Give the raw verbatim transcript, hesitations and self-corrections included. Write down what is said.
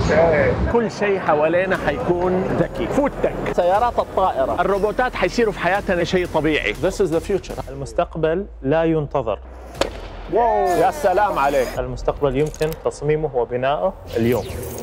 كل شيء حوالينا حيكون ذكي. فود تك، سيارات الطائرة، الروبوتات حيصيروا في حياتنا شيء طبيعي. This is the future. المستقبل لا ينتظر. واو يا سلام عليك. المستقبل يمكن تصميمه وبناؤه اليوم.